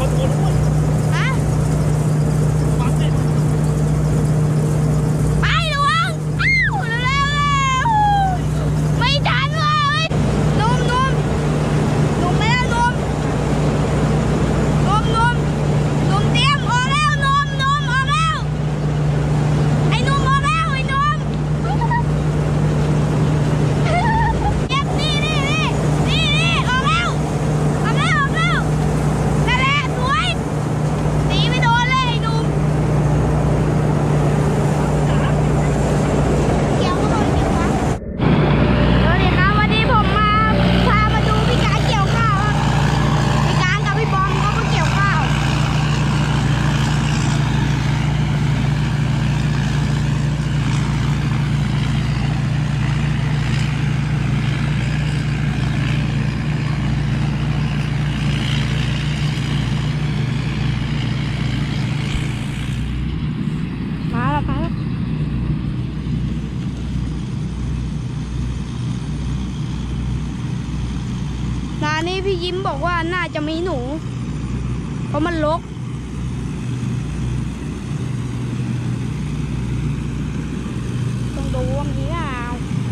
นี่พี่ยิ้มบอกว่าน่าจะมีหนูเพราะมันรกต้องดูว่ามีเปล่า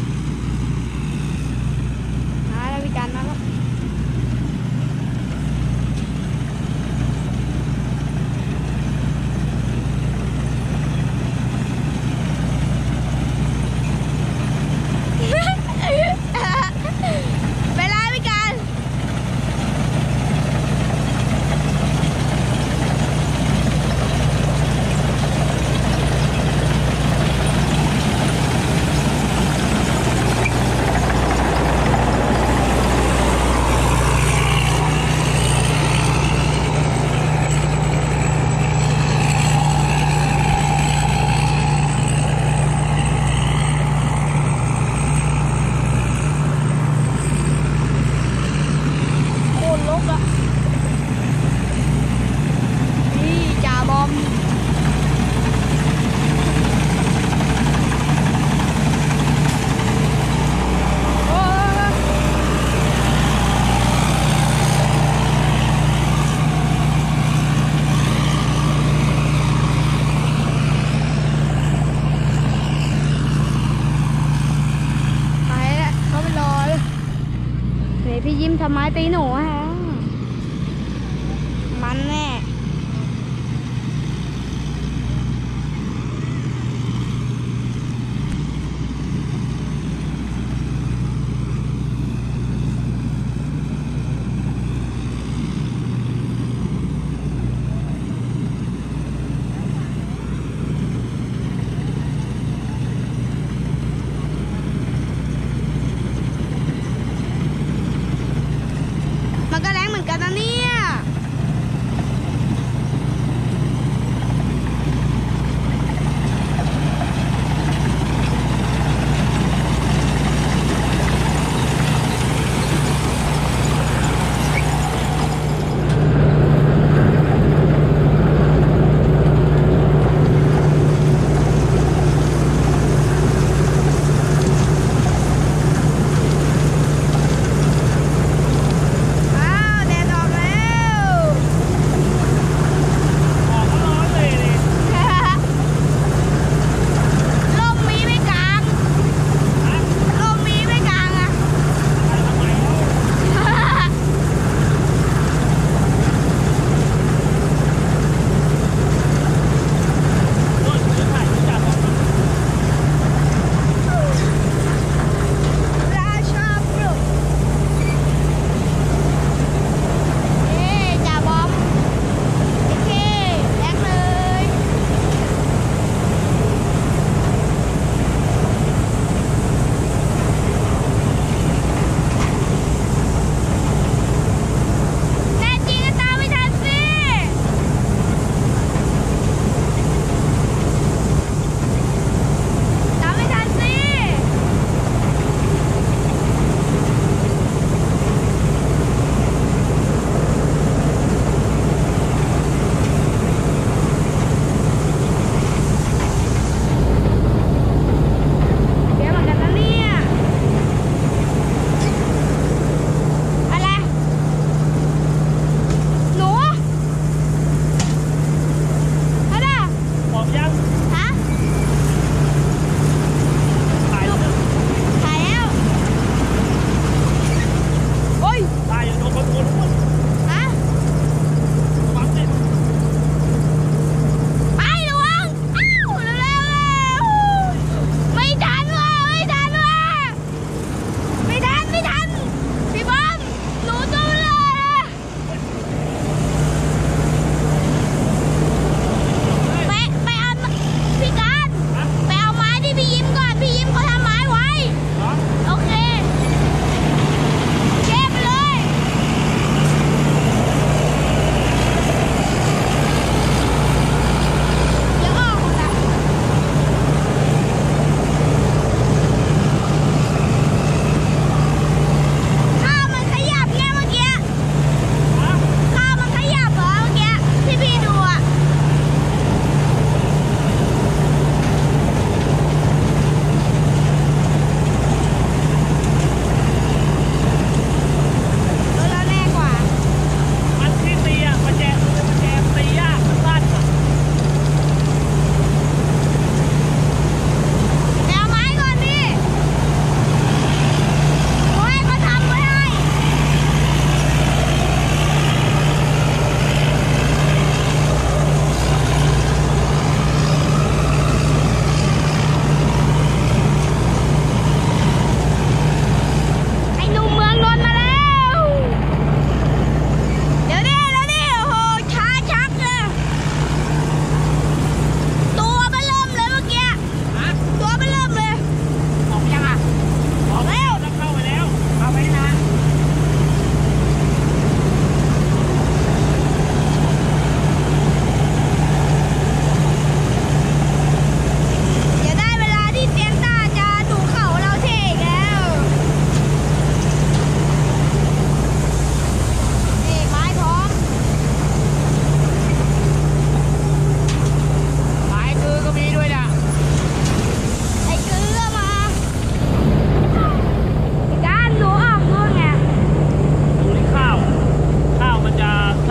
มาแล้วพี่การมาแล้วพี่ยิ้มทำไมตีหนูฮะมันแน่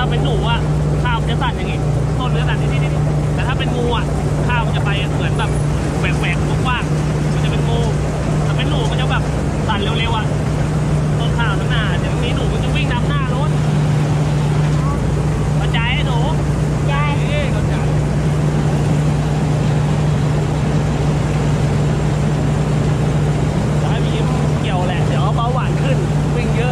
เป็นหนูอ่ะข้าวมันจะสั่นอย่างงี้ต้นเนื้อสั่นนิดๆแต่ถ้าเป็นงูอ่ะข้าวมันจะไปเหมือนแบบแหวกๆกว้างๆมันจะเป็นงูแต่เป็นหนูมันจะแบบสั่นเร็วๆอ่ะต้นข้าวทั้งหน้าเดี๋ยวนี้หนูมันจะวิ่งนำหน้ารถเข้าใจหนูใช่เข้าใจจะให้พี่ยิ้มเกี่ยวแหละเดี๋ยวเบาหวานขึ้นวิ่งเยอะ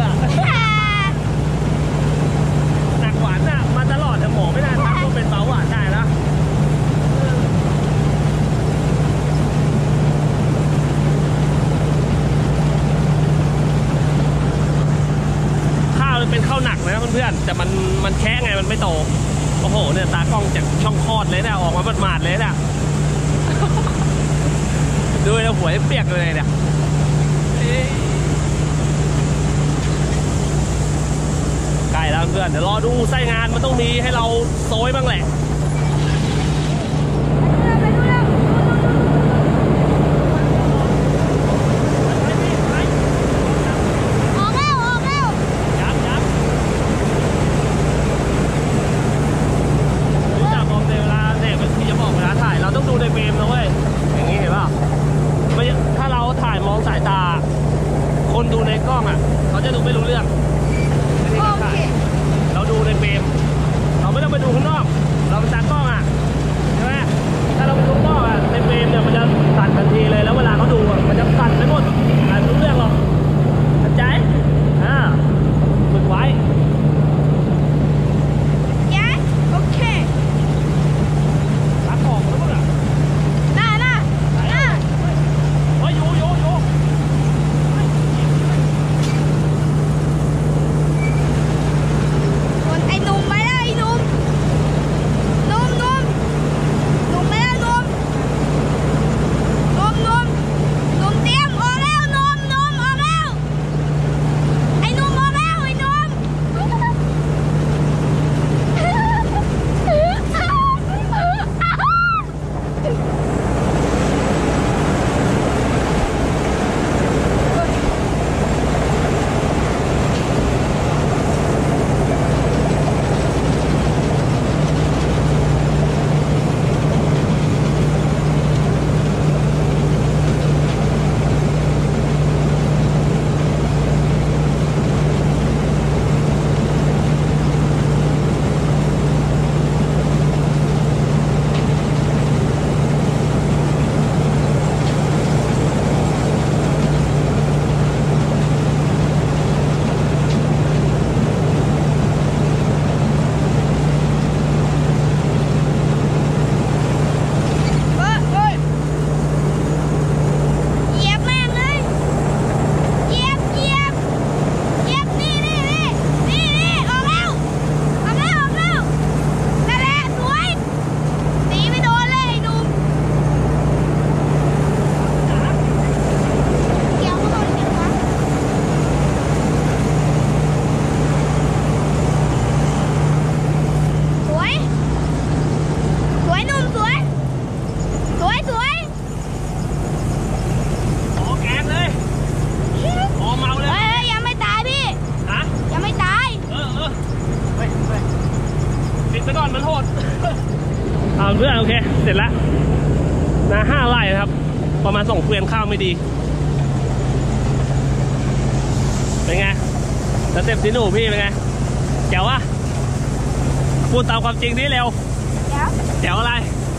หนักหวานน่ะมาตลอดแต่หมอไม่ได้ทักว่าเป็นเบาหวานได้แล้วข้าวเป็นข้าวหนักนะเพื่อนๆแต่มันแค่ไงมันไม่โตโอ้โหเนี่ยตากล้องจากช่องคลอดเลยนะออกมาหมาดๆเลยนะดูแล้วหัวเปียกเลยเนี่ยใกล้แล้วเพื่อนเดี๋ยวรอดูไส้งานมันต้องมีให้เราโซยบ้างแหละคนดูในกล้องอ่ะเขาจะดูไม่รู้เรื่องเราดูในเฟรมเราไม่ต้องไปดูข้างนอกเราเป็นตากล้องอ่ะใช่ไหมถ้าเราไปดูข้างนอกอ่ะในเฟรมเนี่ยมันจะสั่นทันทีเลยแล้วเวลาเขาดูมันจะสั่นไปหมดไม่รู้เรื่องหรอกเข้าใจฝึกไว้โอเคตัดออกแล้วมั้งอ่ะน่าโอ้ยโยไอ้หนุ่มไปแล้วไอ้หนุ่มไปแล้วหนุ่มเตรียมออกแล้วหนุ่มออกแล้วไอ้หนุ่มออกแล้วไอ้หนุ่มเพื่อนโอเคเสร็จแล้วนะ5 ไร่นะครับประมาณ2 เกวียนข้าวไม่ดีเป็นไงสเต็ปที่หนูพี่เป็นไงแจ๋วอะพูดตามความจริงนี่เร็วแจ๋วอะไร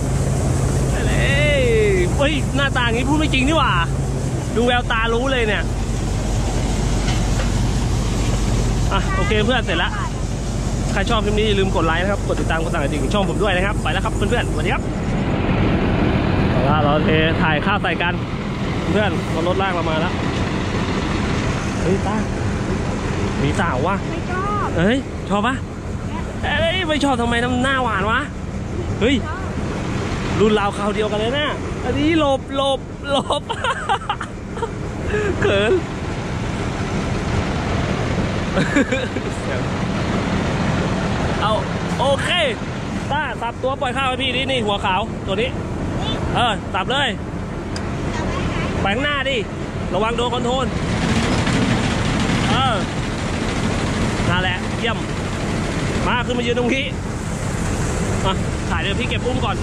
เฮ้ยหน้าตาอย่างนี้พูดไม่จริงนี่หว่าดูแววตารู้เลยเนี่ยอ่ะโอเคเพื่อนเสร็จแล้วใครชอบคลิปนี้อย่าลืมกดไลค์นะครับกดติดตามกดสั่งกระดิ่งช่องผมด้วยนะครับไปแล้วครับเพื่อนๆสวัสดีครับเราถ่ายข้าวใส่กันเพื่อนรถลากเรามาแล้วเฮ้ยตามีสาววะไม่ชอบเฮ้ยชอบปะเฮ้ยไม่ชอบทำไมน้ำหน้าหวานวะเฮ้ยรุ่นราวคราวเดียวกันเลยนะอันนี้หลบเขินเอาโอเคต้าสับตัวปล่อยข้าวให้พี่นี่หัวขาวตัวนี้สับเลยแฝงหน้าดิระวังโดนคอนโทรลนั่นแหละเยี่ยมมาขึ้นมายืนตรงนี้มาถ่ายเดี๋ยวพี่เก็บอุ้มก่อน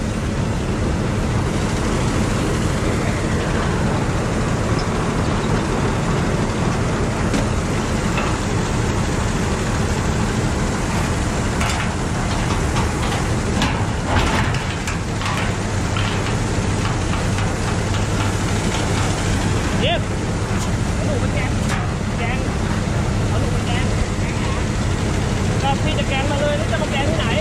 พี่จะแกงมาเลยแล้วจะมาแกงที่ไหน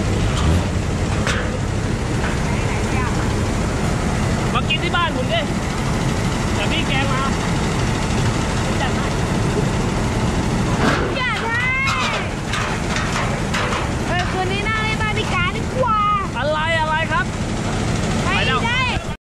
มากินที่บ้านผมดิแต่พี่แกงมา